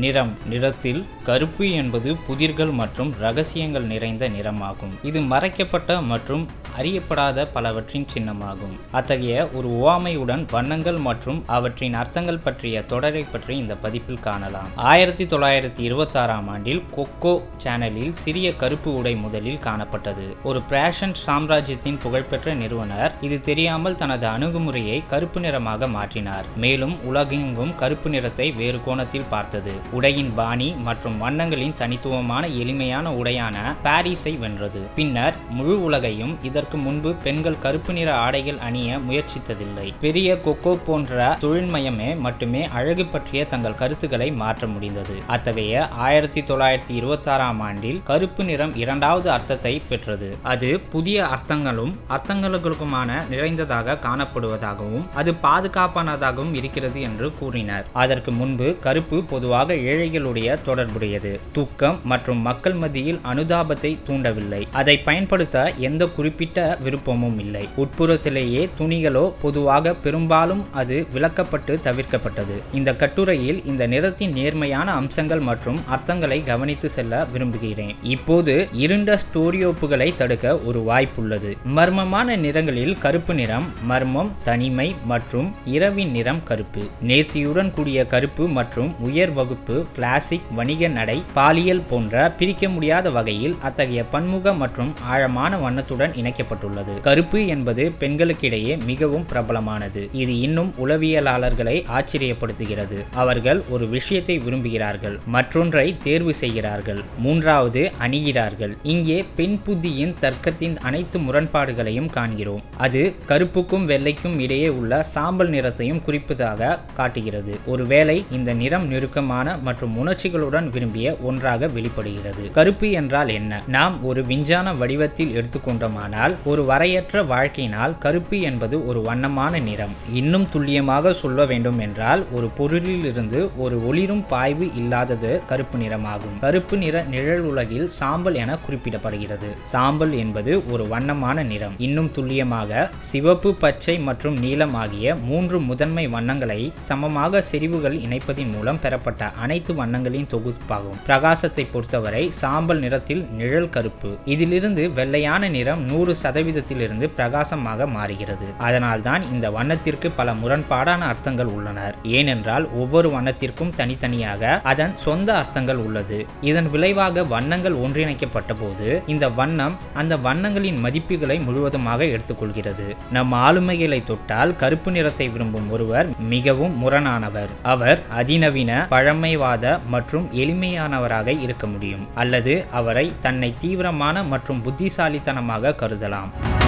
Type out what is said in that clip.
நிறத்தில் கருப்பு என்பது புதிர்கள் மற்றும் ரகசியங்கள் நிறைந்த நிறமாகும். இது மறைக்கப்பட்ட மற்றும் அறியப்படாத பலவற்றின் சின்னமாகும். அத்தகைய ஒரு உவமையுடன் வண்ணங்கள் மற்றும் அவற்றின் அர்த்தங்கள் பற்றிய தொடரை பற்றி இந்த பதிப்பில் காணலாம். 1926ஆம் ஆண்டில் கொக்கோ சேனலில் சிறிய கருப்பு உடை முதலில் காணப்பட்டது. ஒரு ஃபேஷன் சாம்ராஜ்யத்தின் புகழ்பெற்ற நிறுவனர் இது தெரியாமல் தனது அணுகுமுறையை கருப்பு நிறமாக மாற்றினார். மேலும் உலகெங்கும் கருப்பு நிறத்தை வேறு கோணத்தில் பார்த்தது. உடையின் பாணி மற்றும் வண்ணங்களின் தனித்துவமான எளிமையான உடையான பாரிஸை வென்றது. பின்னர் முழு உலகையும் இதற்கு முன்பு பெண்கள் கருப்பு நிற ஆடைகள் அணிய முயற்சித்ததில்லை. பெரிய கொக்கோ போன்ற தொழில்மயமே மட்டுமே அழகு பற்றிய தங்கள் கருத்துக்களை மாற்ற முடிந்தது. அத்தகைய 1926ஆம் ஆண்டில் கருப்பு நிறம் இரண்டாவது அர்த்தத்தை பெற்றது. அது புதிய அர்த்தங்களுக்குமான நிறைந்ததாக காணப்படுவதாகவும் அது பாதுகாப்பானதாகவும் இருக்கிறது என்று கூறினர். அதற்கு முன்பு கருப்பு பொதுவாக ஏழைகளுடைய தொடர்புடையது. தூக்கம் மற்றும் மக்கள் மத்தியில் அனுதாபத்தை தூண்டவில்லை. அதை பயன்படுத்த எந்த குறிப்பிட்ட விருப்பமும் இல்லை. உட்புறத்திலேயே துணிகளோ பொதுவாக பெரும்பாலும் அது விலக்கப்பட்டு தவிர்க்கப்பட்டது. இந்த கட்டுரையில் இந்த நிறத்தின் நேர்மையான அம்சங்கள் மற்றும் அர்த்தங்களை கவனித்து செல்ல விரும்புகிறேன். இப்போது இருண்ட ஸ்டோரியோப்புகளை தடுக்க ஒரு வாய்ப்புள்ளது. மர்மமான நிறங்களில் கருப்பு நிறம் மர்மம், தனிமை மற்றும் இரவின் நிறம் கருப்பு. நேர்த்தியுடன் கூடிய கருப்பு மற்றும் உயர் வகுப்பு, கிளாசிக், வணிக நடை, பாலியல் போன்ற பிரிக்க முடியாத வகையில் அத்தகைய பன்முக மற்றும் ஆழமான வண்ணத்துடன் இணைக்கப்பட்டுள்ளது. கருப்பு என்பது பெண்களுக்கிடையே மிகவும் பிரபலமானது. இது இன்னும் உளவியலாளர்களை ஆச்சரியப்படுத்துகிறது. அவர்கள் ஒரு விஷயத்தை விரும்புகிறார்கள், மற்றொன்றை தேர்வு செய்கிறார்கள், மூன்றாவது அணிகிறார்கள். இங்கே பெண் புத்தியின் தர்க்கத்தின் அனைத்து முரண்பாடுகளையும் காண்கிறோம். அது கருப்புக்கும் வெள்ளைக்கும் இடையே உள்ள சாம்பல் நிறத்தையும் குறிப்பதாக காட்டுகிறது. ஒருவேளை இந்த நிறம் நெருக்கமான மற்றும் உணர்ச்சிகளுடன் விரும்பிய ஒன்றாக வெளிப்படுகிறது. கருப்பு என்றால் என்ன? நாம் ஒரு விஞ்ஞான வடிவத்தில் எடுத்துக்கொண்டோமானால் ஒரு வரையற்ற வாழ்க்கையினால் கருப்பு என்பது ஒரு வண்ணமான நிறம். இன்னும் துல்லியமாக சொல்ல வேண்டும் என்றால் ஒரு பொருளில் இருந்து ஒரு ஒளிரும் பாய்வு இல்லாதது கருப்பு நிறமாகும். கருப்பு நிற நிழல் உலகில் சாம்பல் என குறிப்பிடப்படுகிறது. சாம்பல் என்பது ஒரு வண்ணமான நிறம். இன்னும் துல்லியமாக சிவப்பு, பச்சை மற்றும் நீலம் ஆகிய 3 முதன்மை வண்ணங்களை சமமாக செறிவுகள் இணைப்பதின் மூலம் பெறப்பட்ட அனைத்து வண்ணங்களின் தொகுப்பாகும். பிரகாசத்தை பொறுத்தவரை சாம்பல் நிறத்தில் நிழல் கருப்பு. இதிலிருந்து வெள்ளையான நிறம் 100% பிரகாசமாக மாறுகிறது. அதனால்தான் இந்த வண்ணத்திற்கு பல முரண்பாடான அர்த்தங்கள் உள்ளன. ஏனென்றால் ஒவ்வொரு வண்ணத்திற்கும் தனித்தனியாக அதன் சொந்த அர்த்தங்கள் உள்ளது. இதன் விளைவாக வண்ணங்கள் ஒன்றிணைக்கப்பட்ட போது இந்த வண்ணம் அந்த வண்ணங்களின் மதிப்புகளை முழுவதுமாக எடுத்துக்கொள்கிறது. நம் ஆளுமைகளை தொட்டால் கருப்பு நிறத்தை விரும்பும் ஒருவர் மிகவும் முரணானவர். அவர் அதிநவீன, பழமைவாத மற்றும் எளிமையானவராக இருக்க முடியும், அல்லது அவரை தன்னை தீவிரமான மற்றும் புத்திசாலித்தனமாக கருதலாம்.